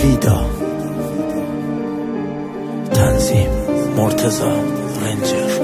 دیدا، تنظیم مرتضی رنجر.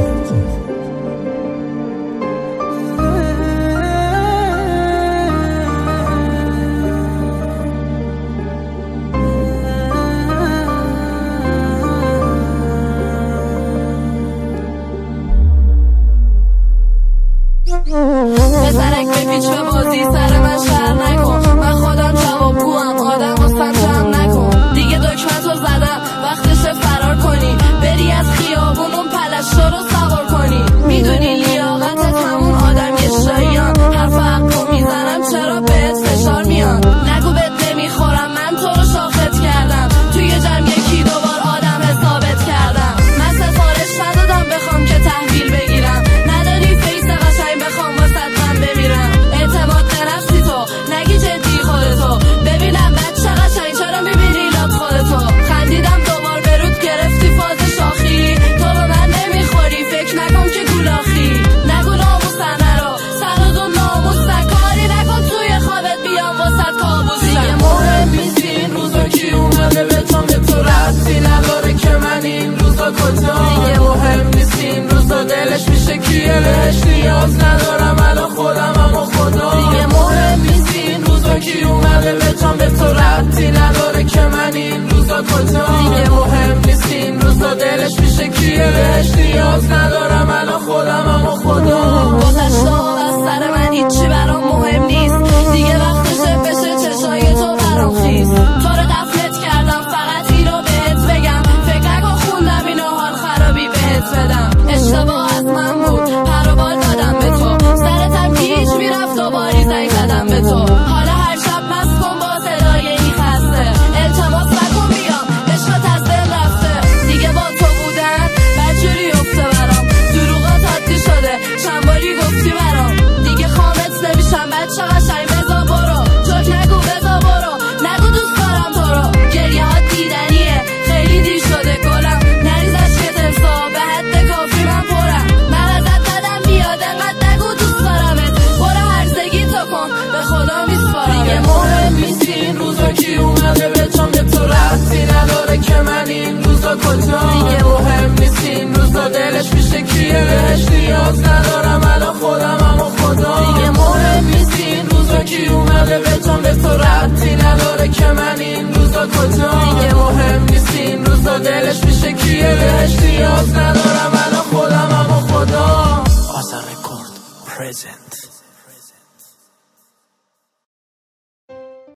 بسرک بپیچ به بازی سر من شهر نکن، من خودم جوابگوام، آدم واسم جمع نکن. دیگه دکمتو زدم وقتشه فرار کنی، بری از خیابون اون پلشتا رو سوار کنی. میدونی لیاقتت همون آدم شایان، حرف حقو میزنم چرا بهت فشار میان. نگو بهت نمیخورم من تو رو شاخت کردم، توی جمع یکی دوبار آدم حسابت کردم. من سفارش ندادم بخوام که تحویل بگیرم، نداری فیس قشنگ بخوام واسط من بمیرم. اعتماد به نفسی تو نگی جدی خودتو، ببینم بچه قشنگ چرا میبینی لات خودتو. خندیدم دوبار برود گرفتی فاز شاخی، تو به من نمیخوری فکر نکن که گولاخی. نگو ناموسن رو سرد و ناموس کاری نکن، توی خوابت بیام واسط کابوس. دیگه مهم نیست این روزا کی اومده بهتام، به تو ربطی نداره که من این روزا کجام. دیگه مهم نیست این روزا دلش میشه کیه، بهش نیاز ندارم الان خودم اما خدا. دیگه مهم نیست این روزا کی اومده بهتام، به تو ربطی نداره که من این روزا کجام. دیگه مهم نیست این روزا دلش میشه کیه، بهش نیاز ندارم الان خودم اما خدا. گذشته از سر من هیچی برام مهم نیست، دیگه وقتشه بشه چشای تو برام خیز. تو رو دفنت کردم فقط اینو بهت بگم، فکر نکن خوندم اینو حال خرابی بهت بدم. اشتباه از من بود پر و بال دادم به تو، سرتم پیش میرفت دوباری زنگ زدم به تو. حالا هر شب مست کن با صدای این خسته، التماس نکن بیام عشقت از دل رفته. دیگه با تو بودن بدجوری افته برام، دروغات عادی شده چند باری گفتی برام. دیگه خامت نمیشم بچه قشنگ بزا برو، جوک نگو بزا برو، نگو دوست دارم تو رو. گریه ها دیدنیه خیلی دیر شده گلم، نریز عشقت امسا به حد کافی من پرم. من ازت بدم بیاد انقدر نگو دوست دارمت، برو هرزگی تو کن به خدا میسپارم. دیگه مهم نیست این روزا کی اومده بهتام، به تو ربطی نداره که من این روزا کجام. دیگه مهم نیست این روزا دلش میشه کیه، بهش نیاز ندارم الان خودم اما خدا. دیگه مهم نیست این روزا کی اومده بهتام، به تو ربطی نداره که من این روزا کجام. دیگه مهم نیست این روزا دلش میشه کیه، بهش نیاز ندارم الان خودم اما خدا. آذر رکورد پرزنت.